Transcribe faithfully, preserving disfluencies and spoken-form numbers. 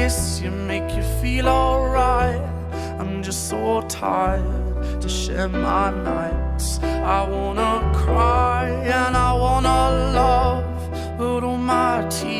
kiss you, make you feel alright. I'm just so tired to share my nights. I wanna cry and I wanna love, but all my tears